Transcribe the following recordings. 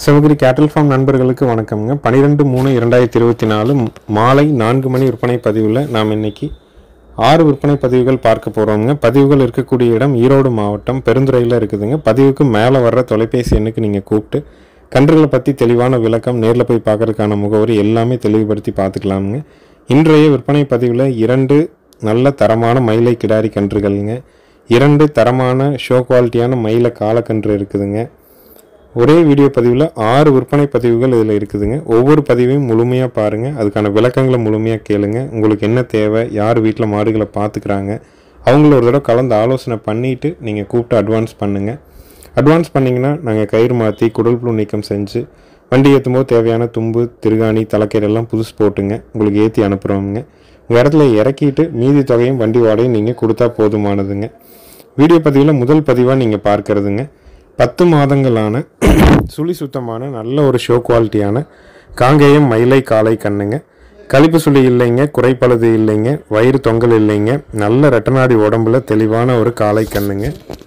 சிவகிரி கேட்டல் ஃபார்ம் நண்பர்களுக்கு வணக்கம்ங்க. 12/3/2024 மாலை 4 மணி விற்பனை பதிவில் நாம் இன்னைக்கு 6 விற்பனை பதிவுகள் பார்க்க போகிறோம்ங்க. பதிவுகள் இருக்கக்கூடிய இடம் ஈரோடு மாவட்டம் பெருந்துறையில் இருக்குதுங்க. பதிவுக்கு மேலே வர்ற தொலைபேசி எண்ணுக்கு நீங்கள் கூப்பிட்டு கன்றுகளை பற்றி தெளிவான விளக்கம், நேரில் போய் பார்க்கறதுக்கான முகவரி எல்லாமே தெளிவுபடுத்தி பார்த்துக்கலாமுங்க. இன்றைய விற்பனை பதிவில் 2 நல்ல தரமான மயிலை கிடாரி கன்றுகள்ங்க, 2 தரமான ஷோ குவாலிட்டியான மயில காலக்கன்று இருக்குதுங்க. ஒரே வீடியோ பதிவில் 6 விற்பனை பதிவுகள் இதில் இருக்குதுங்க. ஒவ்வொரு பதிவையும் முழுமையாக பாருங்கள், அதுக்கான விளக்கங்களை முழுமையாக கேளுங்க. உங்களுக்கு என்ன தேவை, யார் வீட்டில் மாடுகளை பார்த்துக்கிறாங்க, அவங்கள ஒரு தடவை கலந்து ஆலோசனை பண்ணிவிட்டு நீங்கள் கூப்பிட்டு அட்வான்ஸ் பண்ணுங்கள். அட்வான்ஸ் பண்ணிங்கன்னா நாங்கள் கயிறு மாற்றி குடல் புழு நீக்கம் செஞ்சு வண்டி ஏற்றும்போது தேவையான தும்பு, திருகாணி, தலைக்கீரெல்லாம் புதுசு போட்டுங்க உங்களுக்கு ஏற்றி அனுப்புகிறோமுங்க. உங்கள் இடத்துல இறக்கிட்டு மீதி தொகையும் வண்டி வாடகையும் நீங்கள் கொடுத்தா போதுமானதுங்க. வீடியோ பதிவில் முதல் பதிவாக நீங்கள் பார்க்குறதுங்க 10 மாதங்களான சுழி சுத்தமான நல்ல ஒரு ஷோ குவாலிட்டியான காங்கேயம் மயிலை காளை கண்ணுங்க. கழிப்பு சுழி இல்லைங்க, குறைப்பழுது இல்லைங்க, வயிறு தொங்கல் இல்லைங்க, நல்ல ரெட்டநாடி உடம்புல தெளிவான ஒரு காளை கண்ணுங்க.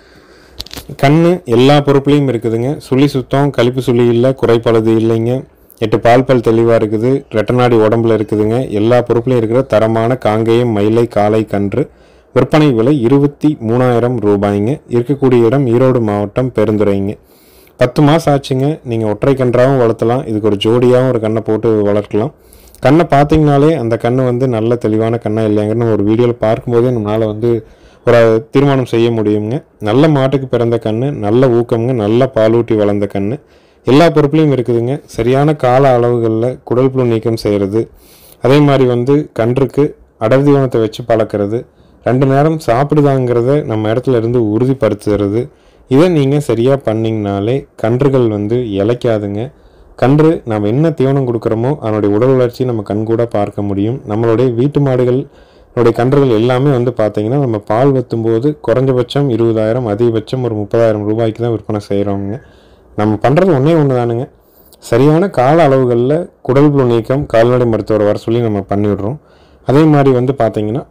கண்ணு எல்லா பொறுப்புலையும் இருக்குதுங்க. சுழி சுத்தம், கழிப்பு சுழி இல்லை, குறைப்பழுது இல்லைங்க, 8 பால் தெளிவாக இருக்குது, ரெட்டநாடி உடம்புல இருக்குதுங்க. எல்லா பொறுப்புலையும் இருக்கிற தரமான காங்கேயம் மயிலை காளை கன்று. விற்பனை விலை 23,000 ரூபாய்ங்க. இருக்கக்கூடிய இடம் ஈரோடு மாவட்டம் பெருந்துறைங்க. 10 மாதம் ஆச்சுங்க. நீங்கள் ஒற்றை கன்றாகவும் வளர்த்தலாம், இதுக்கு ஒரு ஜோடியாகவும் ஒரு கண்ணை போட்டு வளர்க்கலாம். கண்ணை பார்த்தீங்கனாலே அந்த கண்ணு நல்ல தெளிவான கண்ணா இல்லைங்கன்னு ஒரு வீடியோவில் பார்க்கும்போதே நம்மளால் ஒரு தீர்மானம் செய்ய முடியுங்க. நல்ல மாட்டுக்கு பிறந்த கண்ணு, நல்ல ஊக்கம்ங்க, நல்ல பாலூட்டி வளர்ந்த கண்ணு. எல்லா பொறுப்புலையும் இருக்குதுங்க. சரியான கால அளவுகளில் குடல் புழு நீக்கம் செய்கிறது, அதே மாதிரி கன்றுக்கு அடர் தீவனத்தை வச்சு பழக்கிறது, 2 நேரம் சாப்பிடுதாங்கிறத நம்ம இடத்துல இருந்து உறுதிப்படுத்துறது, இதை நீங்கள் சரியாக பண்ணிங்கனாலே கன்றுகள் இளைக்காதுங்க. கன்று நம்ம என்ன தீவனம் கொடுக்குறோமோ அதனுடைய உடல் வளர்ச்சி நம்ம கண்கூட பார்க்க முடியும். நம்மளுடைய வீட்டு மாடுகளுடைய கன்றுகள் எல்லாமே பார்த்தீங்கன்னா நம்ம பால் வத்தும்போது குறைஞ்சபட்சம் 20,000, அதிகபட்சம் ஒரு 30,000 ரூபாய்க்கு தான் விற்பனை செய்கிறோங்க. நம்ம பண்ணுறது ஒன்றே தானுங்க, சரியான கால அளவுகளில் குடல் புழு நீக்கம் கால்நடை மருத்துவரை வர சொல்லி நம்ம பண்ணிவிடுறோம். அதே மாதிரி பார்த்தீங்கன்னா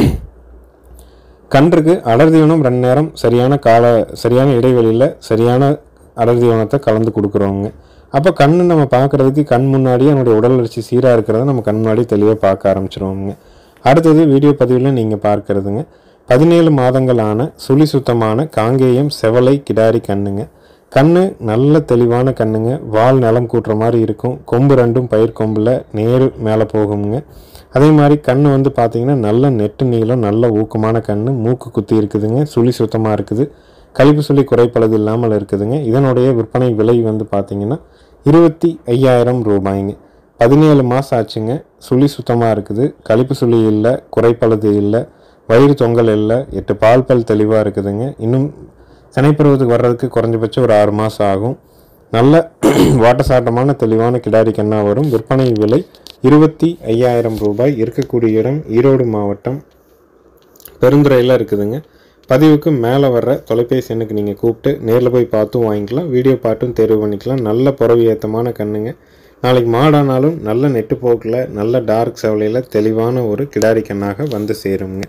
கன்றுக்கு அடர் தீவனம் 2 நேரம் சரியான இடைவெளியில் சரியான அடர் தீவனத்தை கலந்து கொடுக்குறோங்க. அப்போ கண்ணு நம்ம பார்க்குறதுக்கு கண் முன்னாடியே அதனுடைய உடல் வளர்ச்சி சீராக இருக்கிறத நம்ம கண் முன்னாடி தெளிவாக பார்க்க ஆரம்பிச்சிருவோங்க. அடுத்தது வீடியோ பதிவில் நீங்கள் பார்க்குறதுங்க 17 மாதங்களான சுழி சுத்தமான காங்கேயம் செவலை கிடாரி கண்ணுங்க. கண்ணு நல்ல தெளிவான கண்ணுங்க. வால் நிலம் கூட்டுற மாதிரி இருக்கும். கொம்பு 2ம் பயிர் கொம்பில் நேரு மேலே போகுங்க. அதே மாதிரி கண்ணு பார்த்தீங்கன்னா நல்ல நெட்டு நீளம், நல்ல ஊக்கமான கண்ணு. மூக்கு குத்தி இருக்குதுங்க. சுழி சுத்தமாக இருக்குது. கழிப்பு சுழி குறைப்பளது இல்லாமல் இருக்குதுங்க. இதனுடைய விற்பனை விலை பார்த்தீங்கன்னா 25,000 ரூபாய்ங்க. 17 மாதம் ஆச்சுங்க. சுழி சுத்தமாக இருக்குது. கழிப்பு சுழி இல்லை, குறைப்பளது இல்லை, வயிறு தொங்கல் இல்லை, 8 பால் தெளிவாக இருக்குதுங்க. இன்னும் சனைப்பருவத்துக்கு வர்றதுக்கு குறைஞ்சபட்சம் ஒரு 6 மாதம் ஆகும். நல்ல வாட்டசாட்டமான தெளிவான கிடாரி கண்ணா வரும். விற்பனை விலை 25,000 ரூபாய். இருக்கக்கூடிய இடம் ஈரோடு மாவட்டம் பெருந்துறையில் இருக்குதுங்க. பதிவுக்கு மேலே வர்ற தொலைபேசி எண்ணுக்கு நீங்கள் கூப்பிட்டு நேரில் போய் பார்த்தும் வாங்கிக்கலாம், வீடியோ பார்த்தும் தேர்வு பண்ணிக்கலாம். நல்ல புறவி ஏற்றமான கண்ணுங்க. நாளைக்கு மாடானாலும் நல்ல நெட்டு போக்கில், நல்ல டார்க் செவலையில் தெளிவான ஒரு கிடாரி கண்ணாக சேருங்க.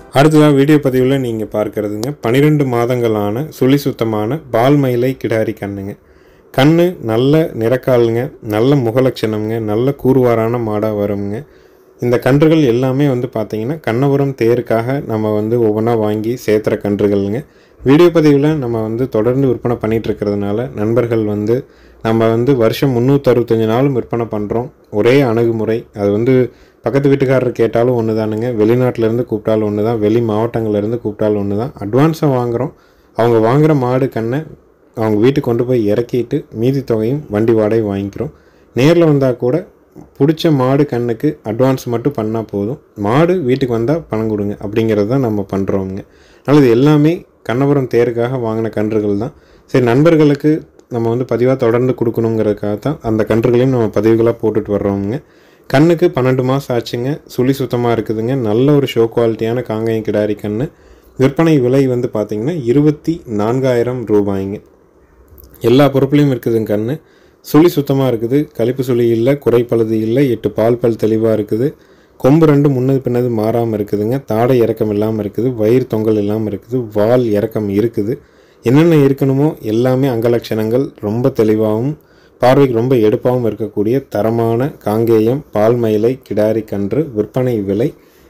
அடுத்ததாக வீடியோ பதிவில் நீங்கள் பார்க்குறதுங்க 12 மாதங்களான சுழி சுத்தமான பால் மயிலை கிடாரி கண்ணுங்க. கண்ணு நல்ல நிறக்காலுங்க, நல்ல முகலட்சணம்ங்க, நல்ல கூறுவாரான மாடாக வருங்க. இந்த கன்றுகள் எல்லாமே பார்த்திங்கன்னா கண்ணபுரம் தேருக்காக நம்ம ஒவ்வொன்றா வாங்கி சேர்த்துற கன்றுகள்ங்க. வீடியோ பதிவில் நம்ம தொடர்ந்து விற்பனை பண்ணிகிட்டு இருக்கிறதுனால நண்பர்கள் நம்ம வருஷம் 365 நாளும் விற்பனை பண்ணுறோம். ஒரே அணுகுமுறை. அது பக்கத்து வீட்டுக்காரர் கேட்டாலும் ஒன்று தானுங்க, வெளிநாட்டிலேருந்து கூப்பிட்டாலும் ஒன்று தான், வெளி மாவட்டங்கள்லேருந்து கூப்பிட்டாலும் ஒன்று தான். அட்வான்ஸாக வாங்குகிறோம். அவங்க வாங்குகிற மாடு கண்ணை அவங்க வீட்டுக்கு கொண்டு போய் இறக்கிட்டு மீதி தொகையும் வண்டி வாடகை வாங்கிக்கிறோம். நேரில் வந்தால் கூட பிடிச்ச மாடு கண்ணுக்கு அட்வான்ஸ் மட்டும் பண்ணால் போதும், மாடு வீட்டுக்கு வந்தால் பணம் கொடுங்க அப்படிங்கிறது தான் நம்ம பண்ணுறோங்க. அதனால் இது எல்லாமே கண்ணபுரம் தேருக்காக வாங்கின கன்றுகள் தான். சரி, நண்பர்களுக்கு நம்ம பதிவாக தொடர்ந்து கொடுக்கணுங்கிறதுக்காக தான் அந்த கன்றுகளையும் நம்ம பதிவுகளாக போட்டுட்டு வர்றோங்க. கண்ணுக்கு 12 மாதம் ஆச்சுங்க. சுழி சுத்தமாக இருக்குதுங்க. நல்ல ஒரு ஷோ குவாலிட்டியான காங்கேயம் கிடாரி கண்ணு. விற்பனை விலை பார்த்திங்கன்னா 24,000 ரூபாய்ங்க. எல்லா பொறுப்புலையும் இருக்குதுங்க. கண்ணு சுழி சுத்தமாக இருக்குது. கழிப்பு சுழி இல்லை, குறைப்பழுது இல்லை, 8 பால் பல் தெளிவாக இருக்குது. கொம்பு 2 முன்னது பின்னது மாறாமல் இருக்குதுங்க. தாடை இறக்கம் இல்லாமல் இருக்குது. வயிறு தொங்கல் இல்லாமல் இருக்குது. வால் இறக்கம் இருக்குது. என்னென்ன இருக்கணுமோ எல்லாமே அங்கலட்சணங்கள் ரொம்ப தெளிவாகவும் பார்வைக்கு ரொம்ப எடுப்பாகவும் இருக்கக்கூடிய தரமான காங்கேயம் பால் மயிலை கிடாரி கன்று. விற்பனை விலை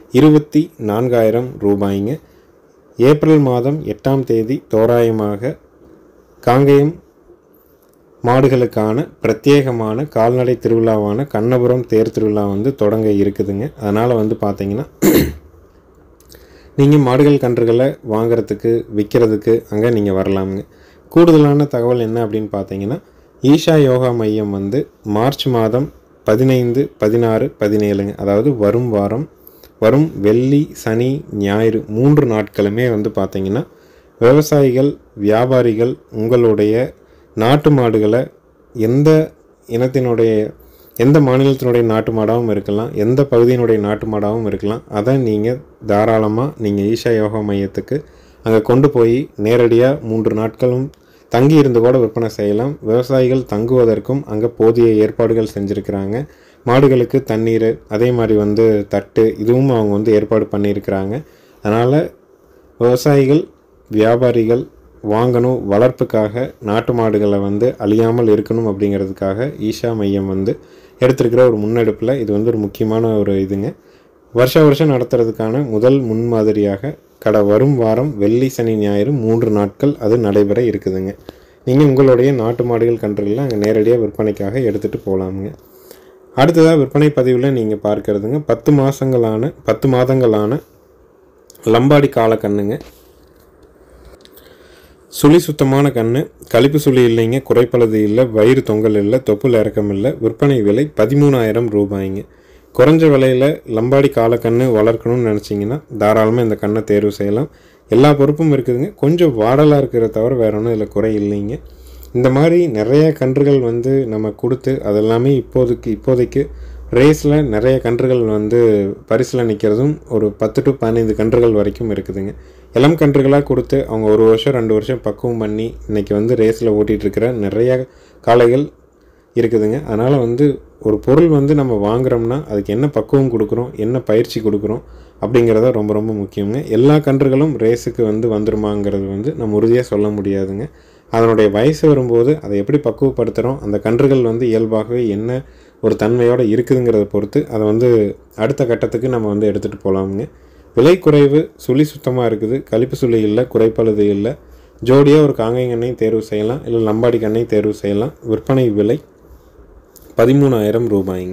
24,000 ரூபாய்ங்க. ஏப்ரல் மாதம் 8ஆம் தேதி தோராயமாக காங்கேயம் மாடுகளுக்கான பிரத்யேகமான கால்நடை திருவிழாவான கண்ணபுரம் தேர் திருவிழா தொடங்க இருக்குதுங்க. அதனால் பார்த்திங்கன்னா நீங்கள் மாடுகள் கன்றுகளை வாங்கிறதுக்கு விற்கிறதுக்கு அங்கே நீங்கள் வரலாமுங்க. கூடுதலான தகவல் என்ன அப்படின்னு பார்த்தீங்கன்னா, ஈஷா யோகா மையம் மார்ச் மாதம் 15, 16, 17ங்க, அதாவது வரும் வாரம் வரும் வெள்ளி, சனி, ஞாயிறு 3 நாட்களுமே பார்த்திங்கன்னா விவசாயிகள், வியாபாரிகள் உங்களுடைய நாட்டு மாடுகளை எந்த இனத்தினுடைய எந்த மாநிலத்தினுடைய நாட்டு மாடாகவும் இருக்கலாம், எந்த பகுதியினுடைய நாட்டு மாடாகவும் இருக்கலாம், அதை நீங்கள் தாராளமாக நீங்கள் ஈஷா யோகா மையத்துக்கு அங்கே கொண்டு போய் நேரடியாக 3 நாட்களும் தங்கி இருந்து கூட விற்பனை செய்யலாம். விவசாயிகள் தங்குவதற்கும் அங்கே போதிய ஏற்பாடுகள் செஞ்சுருக்கிறாங்க. மாடுகளுக்கு தண்ணீர், அதே மாதிரி தட்டு, இதுவும் அவங்க ஏற்பாடு பண்ணியிருக்கிறாங்க. அதனால் விவசாயிகள், வியாபாரிகள் வாங்கணும், வளர்ப்புக்காக நாட்டு மாடுகளை அழியாமல் இருக்கணும் அப்படிங்கிறதுக்காக ஈஷா மையம் எடுத்திருக்கிற ஒரு முன்னெடுப்பில் இது ஒரு முக்கியமான ஒரு இதுங்க. வருஷம் நடத்துறதுக்கான முதல் முன்மாதிரியாக வரும் வாரம் வெள்ளி, சனி, ஞாயிறு 3 நாட்கள் அது நடைபெற இருக்குதுங்க. நீங்கள் உங்களுடைய நாட்டு மாடுகள் கன்றுகளை அங்கே நேரடியாக விற்பனைக்காக எடுத்துகிட்டு போகலாமுங்க. அடுத்ததாக விற்பனை பதிவில் நீங்கள் பார்க்குறதுங்க 10 மாதங்களான லம்பாடி கால கண்ணுங்க. சுழி சுத்தமான கண்ணு, கழிப்பு சுழி இல்லைங்க, குறைப்பழுது இல்லை, வயிறு தொங்கல் இல்லை, தொப்புள் இறக்கம் இல்லை. விற்பனை விலை 13,000 ரூபாய்ங்க. குறைஞ்ச விலையில் லம்பாடி காலக்கண்ணு வளர்க்கணும்னு நினச்சிங்கன்னா தாராளமாக இந்த கண்ணை தேர்வு செய்யலாம். எல்லா பொறுப்பும் இருக்குதுங்க. கொஞ்சம் வாடலாக இருக்கிற தவிர வேறு ஒன்றும் இதில் குறை இல்லைங்க. இந்த மாதிரி நிறைய கன்றுகள் நம்ம கொடுத்து அதெல்லாமே இப்போதைக்கு ரேஸில் நிறைய கன்றுகள் பரிசில் நிற்கிறதும் ஒரு 10 to 15 கன்றுகள் வரைக்கும் இருக்குதுங்க. இளம் கன்றுகளாக கொடுத்து அவங்க 1 வருஷம் 2 வருஷம் பக்குவம் பண்ணி இன்றைக்கி ரேஸில் ஓட்டிகிட்ருக்கிற நிறைய காளைகள் இருக்குதுங்க. அதனால் ஒரு பொருள் நம்ம வாங்குகிறோம்னா அதுக்கு என்ன பக்குவம் கொடுக்குறோம், என்ன பயிற்சி கொடுக்குறோம் அப்படிங்கிறத ரொம்ப ரொம்ப முக்கியங்க. எல்லா கன்றுகளும் ரேஸுக்கு வந்துருமாங்கிறது நம்ம உறுதியாக சொல்ல முடியாதுங்க. அதனுடைய வயசு வரும்போது அதை எப்படி பக்குவப்படுத்துகிறோம், அந்த கன்றுகள் இயல்பாகவே என்ன ஒரு தன்மையோடு இருக்குதுங்கிறத பொறுத்து அதை அடுத்த கட்டத்துக்கு நம்ம எடுத்துகிட்டு போகலாமுங்க. விலை குறைவு, சுழி சுத்தமாக இருக்குது, கழிப்பு சுழி இல்லை, குறைப்பழுது இல்லை. ஜோடியாக ஒரு காங்கேயம் கண்ணையும் தேர்வு செய்யலாம், இல்லை லம்பாடி கண்ணையும் தேர்வு செய்யலாம். விற்பனை விலை 13,000 ரூபாய்ங்க.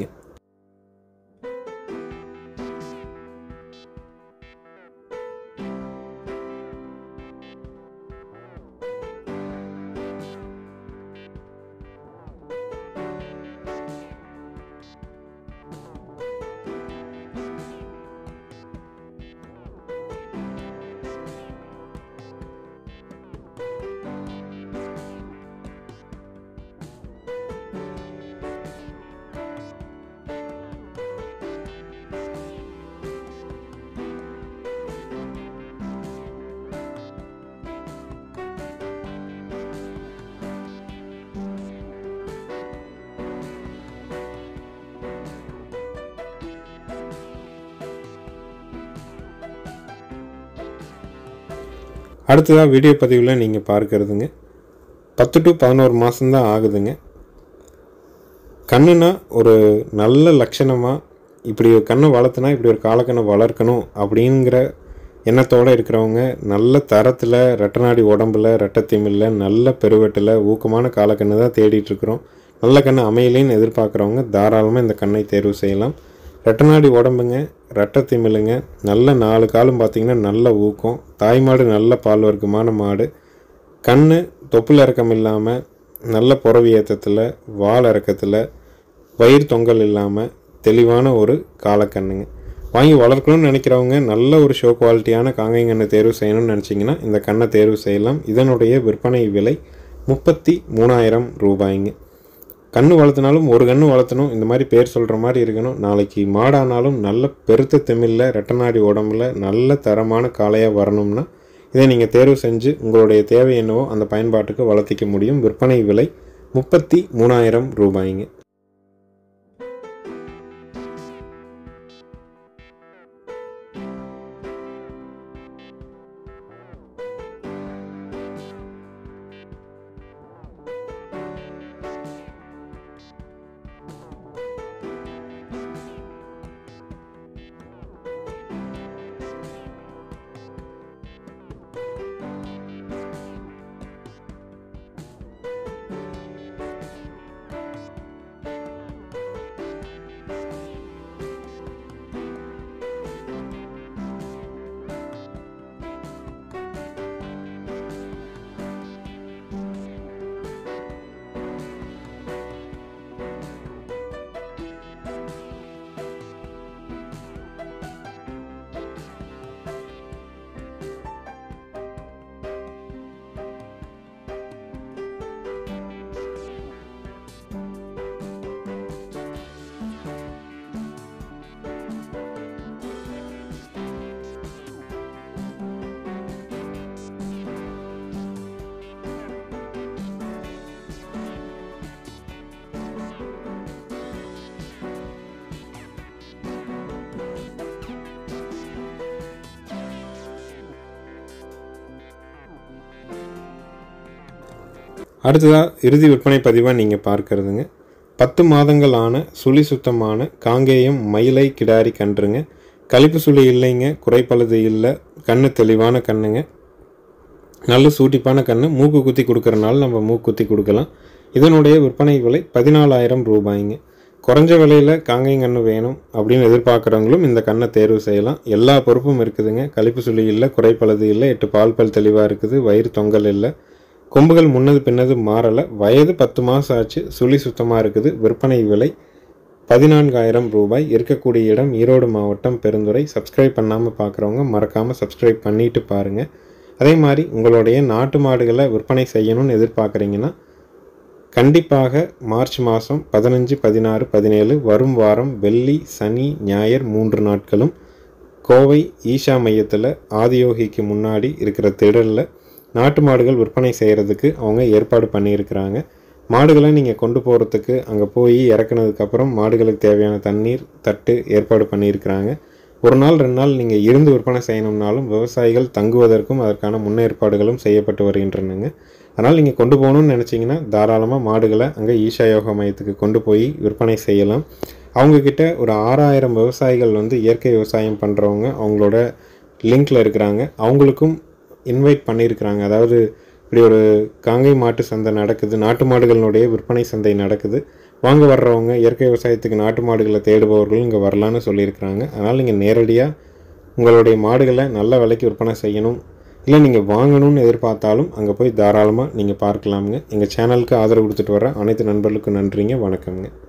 அடுத்ததாக வீடியோ பதிவில் நீங்கள் பார்க்கறதுங்க 10 to 11 மாதம்தான் ஆகுதுங்க. கண்ணுனா ஒரு நல்ல லட்சணமாக இப்படி ஒரு கண்ணை வளர்த்துனா இப்படி ஒரு காலக்கண்ணை வளர்க்கணும் அப்படிங்கிற எண்ணத்தோடு இருக்கிறவங்க, நல்ல தரத்தில் ரெட்டநாடி உடம்பில் ரெட்டத்திமில்ல நல்ல பெருவெட்டில் ஊக்கமான காலக்கண்ணு தான் தேடிட்டுருக்குறோம். நல்ல கண்ணு அமையலேன்னு எதிர்பார்க்குறவங்க தாராளமாக இந்த கண்ணை தேர்வு செய்யலாம். ரெட்டநாடி உடம்புங்க, ரெட்டத்திமில்லுங்க, நல்ல 4 காலும் பார்த்திங்கன்னா நல்ல ஊக்கம், தாய்மாடு நல்ல பால் வர்க்கமான மாடு, கண்ணு தொப்புள் இறக்கம் இல்லாமல் நல்ல புறவி ஏற்றத்தில் வால் இறக்கத்தில் வயிறு தொங்கல் இல்லாமல் தெளிவான ஒரு காலக்கண்ணுங்க. வாங்கி வளர்க்கணும்னு நினைக்கிறவங்க நல்ல ஒரு ஷோ குவாலிட்டியான காங்கைங்கண்ணை தேர்வு செய்யணும்னு நினச்சிங்கன்னா இந்த கண்ணை தேர்வு செய்யலாம். இதனுடைய விற்பனை விலை 33,000 ரூபாய்ங்க. கண்ணு வளர்த்தினாலும் ஒரு கண்ணு வளர்த்தணும், இந்த மாதிரி பேர் சொல்கிற மாதிரி இருக்கணும். நாளைக்கு மாடானாலும் நல்ல பெருத்த திமில்ல ரெட்டநாடி உடம்புல நல்ல தரமான காளையாக வரணும்னா இதை நீங்கள் தேர்வு செஞ்சு உங்களுடைய தேவை என்னவோ அந்த பயன்பாட்டுக்கு வளர்த்திக்க முடியும். விற்பனை விலை 33,000 ரூபாய்ங்க. அடுத்ததாக இறுதி விற்பனை பதிவாக நீங்கள் பார்க்கறதுங்க 10 மாதங்கள் ஆன சுழி சுத்தமான காங்கேயம் மயிலை கிடாரி கன்றுங்க. கழிப்பு சுழி இல்லைங்க, குறைப்பழுது இல்லை, கண்ணு தெளிவான கண்ணுங்க, நல்ல சூட்டிப்பான கண்ணு. மூக்கு குத்தி கொடுக்குறனால நம்ம மூக்கு குத்தி கொடுக்கலாம். இதனுடைய விற்பனை விலை 14,000 ரூபாய்ங்க. குறைஞ்ச விலையில் காங்கைங்கண்ணு வேணும் அப்படின்னு எதிர்பார்க்குறவங்களும் இந்த கண்ணை தேர்வு செய்யலாம். எல்லா பொறுப்பும் இருக்குதுங்க. கழிப்பு சுழி இல்லை, குறைப்பழுது இல்லை, 8 பால் பல் தெளிவாக இருக்குது, வயிறு தொங்கல் இல்லை, கொம்புகள் முன்னது பின்னது மாறலை, வயது 10 மாதம் ஆச்சு, சுழி சுத்தமாக இருக்குது. விற்பனை விலை 14,000 ரூபாய். இருக்கக்கூடிய இடம் ஈரோடு மாவட்டம் பெருந்துறை. சப்ஸ்கிரைப் பண்ணாமல் பார்க்குறவங்க மறக்காமல் சப்ஸ்கிரைப் பண்ணிவிட்டு பாருங்கள். அதே மாதிரி உங்களுடைய நாட்டு மாடுகளை விற்பனை செய்யணும்னு எதிர்பார்க்குறீங்கன்னா கண்டிப்பாக மார்ச் மாதம் 15, 16, 17 வரும் வாரம் வெள்ளி, சனி, ஞாயிறு 3 நாட்களும் கோவை ஈஷா மையத்தில் ஆதியோகிக்கு முன்னாடி இருக்கிற திடலில் நாட்டு மாடுகள் விற்பனை செய்கிறதுக்கு அவங்க ஏற்பாடு பண்ணியிருக்கிறாங்க. மாடுகளை நீங்கள் கொண்டு போகிறதுக்கு அங்கே போய் இறக்குனதுக்கப்புறம் மாடுகளுக்கு தேவையான தண்ணீர் தட்டு ஏற்பாடு பண்ணியிருக்கிறாங்க. ஒரு நாள் 2 நாள் நீங்கள் இருந்து விற்பனை செய்யணும்னாலும் விவசாயிகள் தங்குவதற்கும் அதற்கான முன்னேற்பாடுகளும் செய்யப்பட்டு வருகின்றனங்க. அதனால் நீங்கள் கொண்டு போகணும்னு நினச்சிங்கன்னா தாராளமாக மாடுகளை அங்கே ஈஷா யோகா மையத்துக்கு கொண்டு போய் விற்பனை செய்யலாம். அவங்கக்கிட்ட ஒரு 6,000 விவசாயிகள் இயற்கை விவசாயம் பண்ணுறவங்க அவங்களோட லிங்கில் இருக்கிறாங்க. அவங்களுக்கும் இன்வைட் பண்ணியிருக்கிறாங்க. அதாவது இப்படி ஒரு காங்கை மாட்டு சந்தை நடக்குது, நாட்டு மாடுகளினுடைய விற்பனை சந்தை நடக்குது, வாங்க வர்றவங்க இயற்கை விவசாயத்துக்கு நாட்டு மாடுகளை தேடுபவர்களும் இங்கே வரலான்னு சொல்லியிருக்கிறாங்க. அதனால் நீங்கள் நேரடியாக உங்களுடைய மாடுகளை நல்ல விலைக்கு விற்பனை செய்யணும், இல்லை நீங்கள் வாங்கணும்னு எதிர்பார்த்தாலும் அங்கே போய் தாராளமாக நீங்கள் பார்க்கலாமுங்க. எங்கள் சேனலுக்கு ஆதரவு கொடுத்துட்டு வர அனைத்து நண்பர்களுக்கும் நன்றிங்க. வணக்கம்ங்க.